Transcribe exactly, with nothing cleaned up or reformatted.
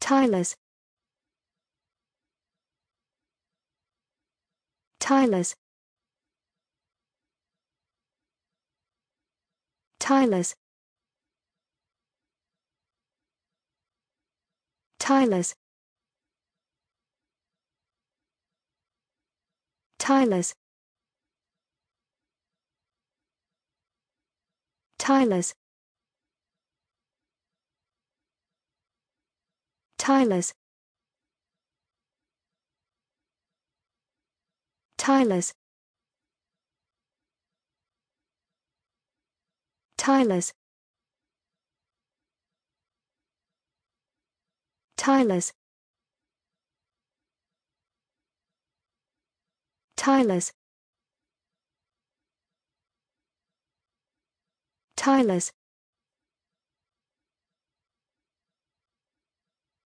Tieless. Tieless. Tieless. Tieless. Tieless. Tieless. Tieless. Tieless. Tieless. Tieless. Tieless. Tieless.